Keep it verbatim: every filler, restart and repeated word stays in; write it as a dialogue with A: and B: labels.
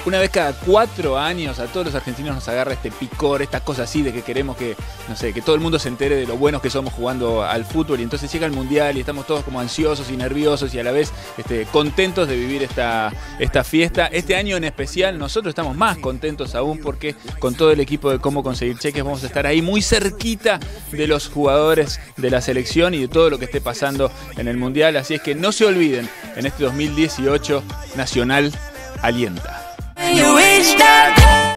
A: una vez cada cuatro años a todos los argentinos nos agarra este picor, esta cosa así de que queremos que, no sé, que todo el mundo se entere de lo buenos que somos jugando al fútbol, y entonces llega el Mundial y estamos todos como ansiosos y nerviosos y a la vez este, contentos de vivir esta, esta fiesta. Este año en especial nosotros estamos más contentos aún porque con todo el equipo de Cómo Conseguir Cheques vamos a estar ahí muy cerquita de los jugadores de la selección y de todo lo que esté pasando en el Mundial, así es que no se olviden, en este dos mil dieciocho Nacional alienta.